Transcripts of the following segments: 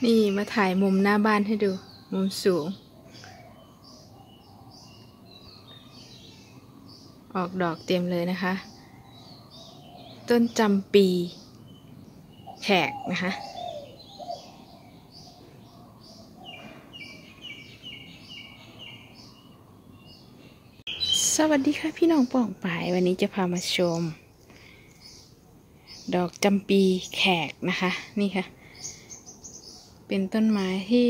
นี่มาถ่ายมุมหน้าบ้านให้ดูมุมสูงออกดอกเต็มเลยนะคะต้นจำปีแขกนะคะสวัสดีค่ะพี่น้องป่องป่ายวันนี้จะพามาชมดอกจำปีแขกนะคะนี่ค่ะเป็นต้นไม้ที่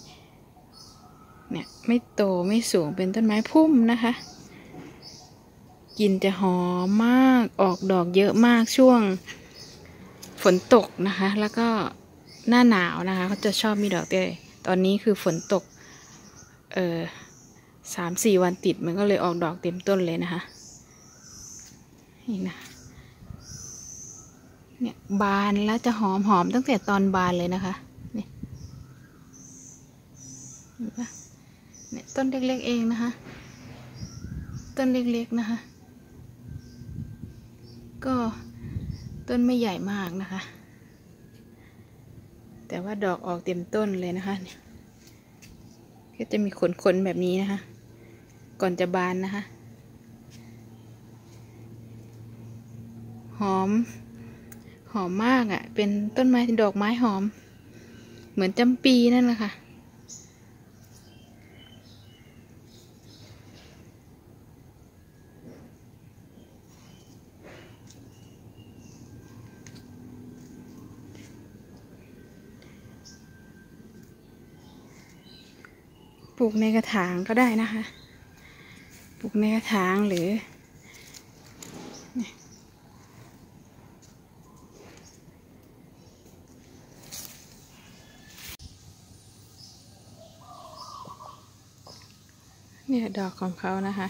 เนี่ยไม่โตไม่สูงเป็นต้นไม้พุ่มนะคะกลิ่นจะหอมมากออกดอกเยอะมากช่วงฝนตกนะคะแล้วก็หน้าหนาวนะคะเขาจะชอบมีดอกด้วยตอนนี้คือฝนตก3-4 วันติดมันก็เลยออกดอกเต็มต้นเลยนะคะนี่นะเนี่ยบานแล้วจะหอมตั้งแต่ตอนบานเลยนะคะนี่เนี่ยต้นเล็กๆเองนะคะต้นเล็กๆนะคะก็ต้นไม่ใหญ่มากนะคะแต่ว่าดอกออกเต็มต้นเลยนะคะเนี่ยก็จะมีขนๆแบบนี้นะคะก่อนจะบานนะคะหอมมากอ่ะเป็นต้นไม้ดอกไม้หอมเหมือนจำปีนั่นแหละค่ะปลูกในกระถางก็ได้นะคะปลูกในกระถางหรือเนี่ยดอกของเขานะคะ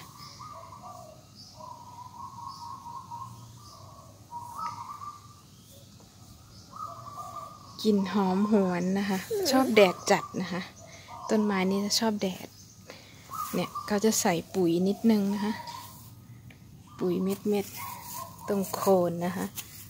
กลิ่นหอมหวนนะคะชอบแดดจัดนะคะต้นไม้นี้จะชอบแดดเนี่ยเขาจะใส่ปุ๋ยนิดนึงนะคะปุ๋ยเม็ดตรงโคนนะคะ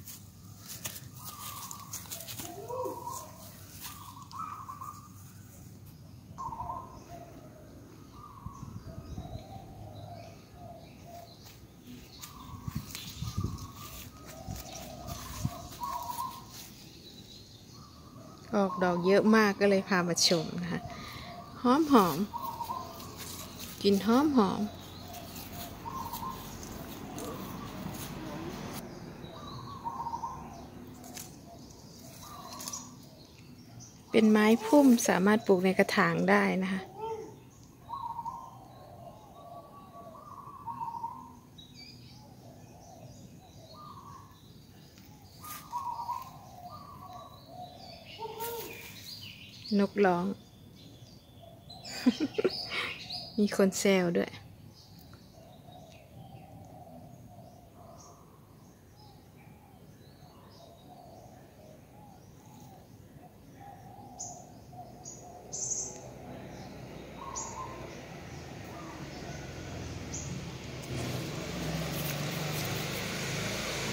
ออกดอกเยอะมากก็เลยพามาชมนะคะหอมกลิ่นหอมเป็นไม้พุ่มสามารถปลูกในกระถางได้นะคะนกร้อง มีคนแซวด้วย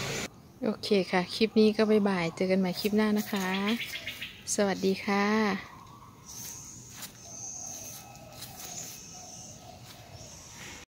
โอเคค่ะคลิปนี้ก็บ๊ายบายเจอกันใหม่คลิปหน้านะคะสวัสดีค่ะ